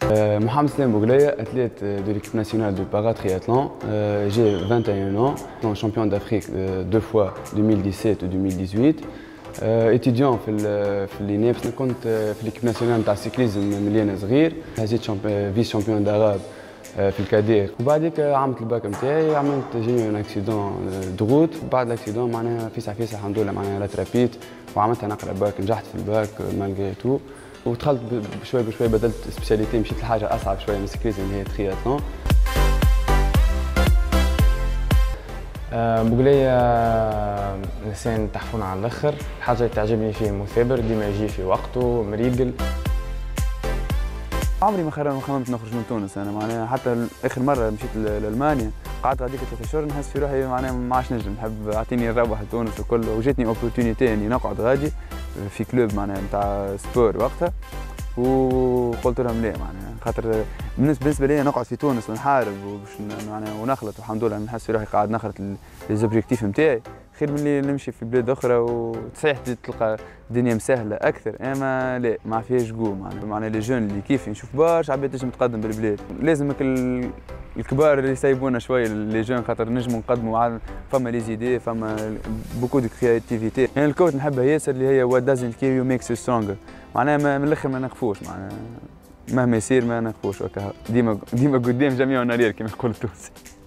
Mohamed Islem Bouglia, athlète de l'équipe nationale de para-triathlon. J'ai 21 ans, champion d'Afrique deux fois, 2017 et 2018. étudiant في الإناب، كنت في l'équipe nationale تاع السيكليزم ملي أنا صغير. هزيت فيس شامبيون داراب في الكادير، وبعديك عملت الباك نتاعي، عملت جيني ان اكسيدون دغوت. بعد الاكسيدون معناها فيسع الحمد لله معناها راترابيت وعملت نقرا باك، نجحت في الباك مالغري تو، ودخلت بشوي بشوي بدلت سبيسياليتي، مشيت لحاجه اصعب شويه من السيكليزم اللي هي ترياتلون. بوغليا انسان تحفون على الاخر، الحاجه اللي تعجبني فيه مثابر، ديما يجي في وقته، مريقل. عمري ما خممت نخرج من تونس انا، معناها حتى اخر مره مشيت لالمانيا قعدت غاديك 3 شهور نحس في روحي معناها ما عادش نجم، نحب اعطيني نروح لتونس وكل، وجاتني اوبورتونيتي اني نقعد غادي في كلوب معناها نتاع سبور وقتها، وقلت لهم لا معناها خاطر بالنسبه لي نقعد في تونس ونحارب وباش معناها ونخلط، والحمد لله نحس في روحي قاعد نخلط ليزوبجيكتيف نتاعي، خير من اللي نمشي في بلاد اخرى وتصحيح تلقى الدنيا مسهله اكثر، اما لا ما فيهاش جو معناها لي جون اللي كيفي نشوف برشا عباد تنجم تقدم بالبلاد، لازمك الكبار اللي يسيبونا شويه لي جون خاطر نجموا نقدموا، فما لي زيدي، فما بوكو دو كرياتيفيتي. يعني الكوت نحبها ياسر اللي هي وات دازنت كيل يو ميكس يو سترونجر، معناها من الاخر ما نخفوش، معناها مهما يصير ما نخفوش، ديما قدام جميع النارير كما يقول التونسي.